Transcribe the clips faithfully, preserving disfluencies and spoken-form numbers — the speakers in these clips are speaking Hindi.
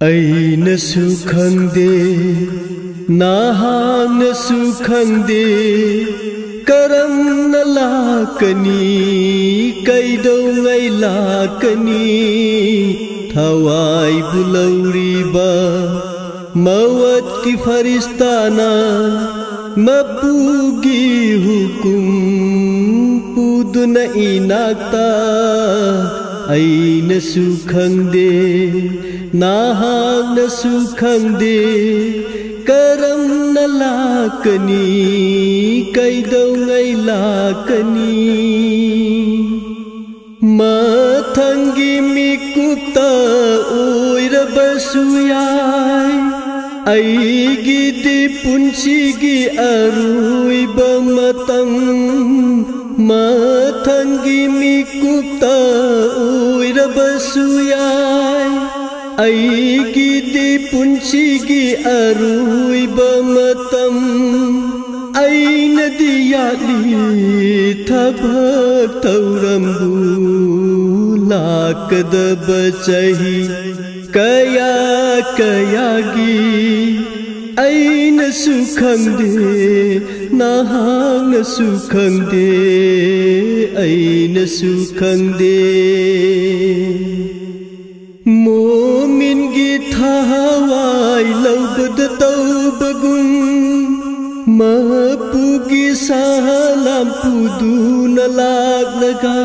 ꯑꯩꯅꯁꯨ ꯈꯪꯗꯦ ꯅꯍꯥꯛꯅꯁꯨ ꯈꯪꯗꯦ ꯀꯔꯝꯅ ꯂꯥꯛꯀꯅꯤ ꯀꯩꯗꯧꯉꯩ ꯂꯥꯛꯀꯅꯤ ꯊꯋꯥꯏꯕꯨ ꯂꯧꯔꯤꯕ ꯃꯋꯠꯀꯤ ꯐꯔꯤꯁꯇꯥꯅ ꯃꯄꯨꯒꯤ ꯍꯨꯀꯨꯝ ꯄꯨꯗꯨꯅ ꯏꯅꯥꯛꯇ ꯑꯩꯅꯁꯨ ꯈꯪꯗꯦ ꯅꯍꯥꯛꯅꯁꯨ ꯈꯪꯗꯦ ꯀꯔꯝꯅ ꯂꯥꯛꯀꯅꯤ ꯀꯩꯗꯧꯉꯩ ꯂꯥꯛꯀꯅꯤ ꯃꯊꯪꯒꯤ ꯃꯤꯀꯨꯞꯇ ꯑꯣꯏꯔꯕꯁꯨ ꯌꯥꯏ ꯑꯩꯒꯤꯗꯤ ꯄꯨꯟꯁꯤꯒꯤ ꯑꯔꯣꯏꯕ ꯃꯇꯝ ꯃꯊꯪꯒꯤ ꯃꯤꯀꯨꯞꯇ ꯑꯣꯏꯔꯕꯁꯨ ꯌꯥꯏ ꯑꯩꯒꯤꯗꯤ ꯄꯨꯟꯁꯤꯒꯤ ꯑꯔꯣꯏꯕ ꯃꯇꯝ ꯑꯩꯅꯗꯤ ꯌꯥꯠꯂꯤ ꯊꯕꯛ ꯊꯧꯔꯝꯕꯨ ꯂꯥꯛꯀꯗꯕ ꯆꯍꯤ ꯀꯌꯥ ꯀꯌꯥꯒꯤ ꯑꯩꯅꯁꯨ ꯈꯪꯗꯦ ꯅꯍꯥꯛꯅꯁꯨ ꯈꯪꯗꯦ ꯑꯩꯅꯁꯨ ꯈꯪꯗꯦ ꯃꯣꯃꯤꯟꯒꯤ ꯊꯋꯥꯏ ꯂꯧꯕꯗ ꯇꯧꯕꯒꯨꯝ ꯃꯄꯨꯒꯤ ꯁꯂꯥꯝ ꯄꯨꯗꯨꯅ ꯂꯥꯛꯂꯒ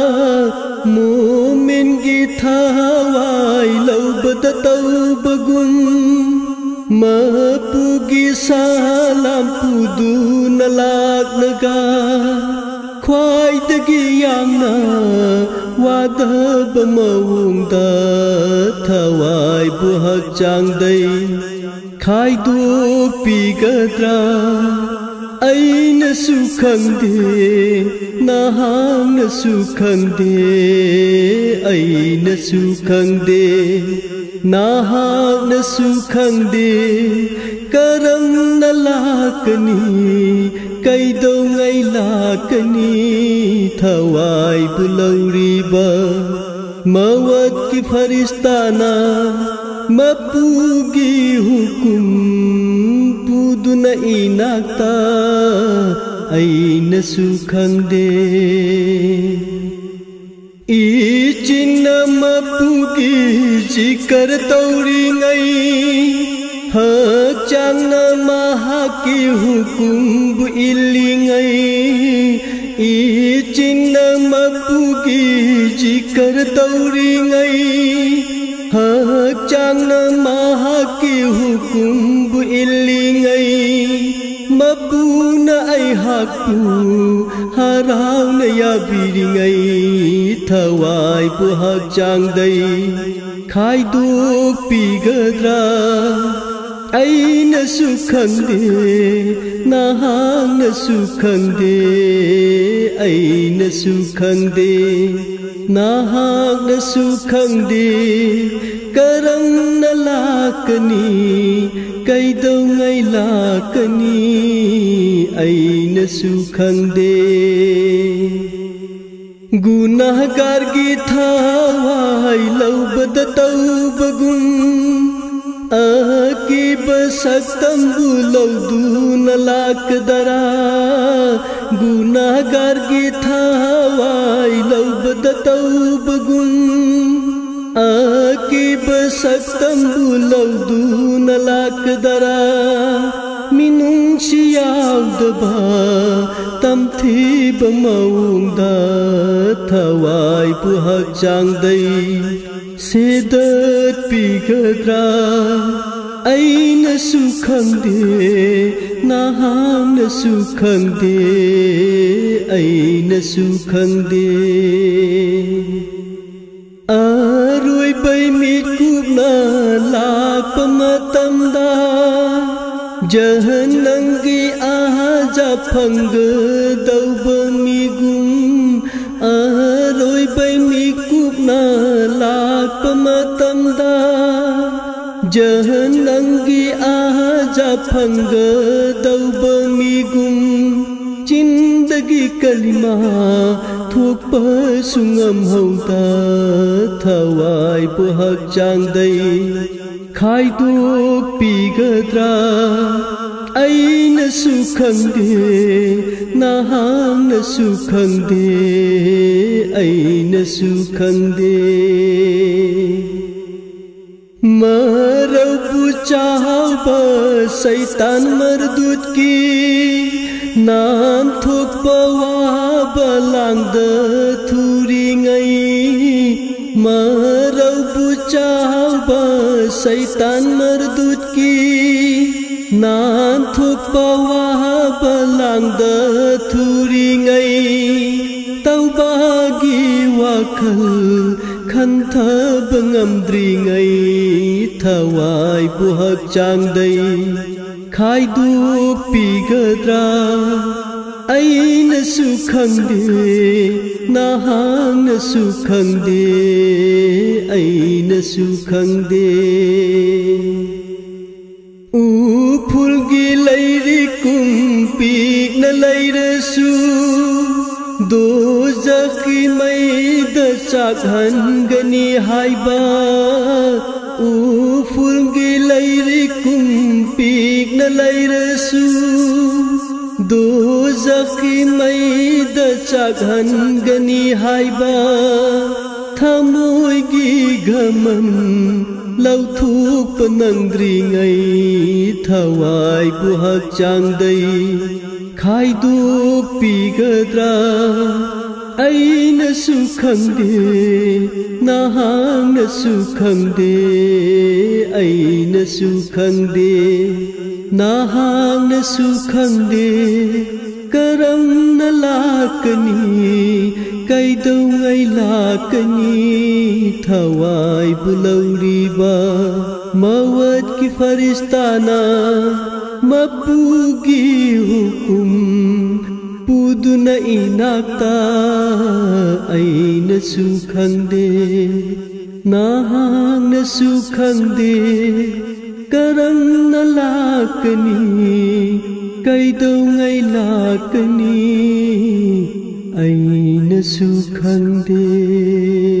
ꯃꯣꯃꯤꯟꯒꯤ ꯊꯋꯥꯏ ꯂꯧꯕꯗ ꯇꯧꯕꯒꯨꯝ मपुगी सलाम पुदुना लाक्लगा ख्वाइदगी यामना वादब मवुंगदा थवाइबु हक्चांगदै खाइदोक्पिगद्रा अइनसु खंगदे नहांगनसु खंगदे अइनसु खंगदे नहाक्नसु खंगदे करमना लाकनी कैदौङै लाकनी थवाइबु लौरिबा मवत्की फरिस्ताना मपुगी हुकुम पुदुना इनाक्ता अइनसु खंगदे इचिन्ना मपुगी जिकर तौरिङै हक्चांना महाकी हुकुमबु इल्लिङै इचिन्ना मपुगी जिकर तौरिङै हक्चांना महाकी हुकुमबु इल्लिङै मपुना अइहाकु हराउना याबिरिङै थवाइबु हक्चांगदै खाइदोक्पिगद्रा अइनसु खंगदे नहांगनसु खंगदे अइनसु खंगदे नहांगनसु खंगदे करमना लाकनी कैदौङै लाकनी अइनसु खंगदे गुनाहगारगी थवाइ लौबदा तौबगुम अकीब सक्तंबु लौदुना लाकदरा गुनाहगारगी थवाइ लौबदा तौबगुम अकीब सक्तंबु लौदुना लाकदरा मिनुंगसि यावदबा तमथिबा मवुंगदा थवाइबु हक्चांगदै सेदत्पिगद्रा अइनसु खंगदे नहांगनसु खंगदे अइनसु खंगदे अरोइबै मिटकुपना लाक्पा मतमदा जहन्नमगी आजा फंगदौबा मिगुम अरोइबै मिटकुपना लाक्पा मतमदा जहन्नमगी आजा फंगदौबा मिगुम जिंदगी kalima thokpa sungam hauta thawai bu hakchang dai khaidok pigadra aina su khangde nahang su khangde aina su khangde marau bu chahba saitan mardut ki nam thokpa wa balang da thuri ngai marau bu chahba saitan mardut ki nam thokpa wa balang da thuri ngai taubagi wakhal khantha bangamdri ngai thawai bu hakchang dai khaiduk pigadra aina su khangde nahang su khangde aina su khangde u phulgi lairi kumpi na lairasu do zakhi mai da chakhan gani haiba u phulgi lairi kumpi na lairasu do zakhi mai da chakhan gani haiba thamoi gi gaman lauthuk panangdri ngai thawai bu hakchang dai khaiduk pigadra aina su khangde nahang su khangde aina su khangde nahang su khangde karam na lakani kaidau ngai lakani thawai bulauriba mawat ki faristana mapugi hukum puduna inakta aina su khangde nahang su khangde karam na lakani kaidau ngai lakani aina su khangde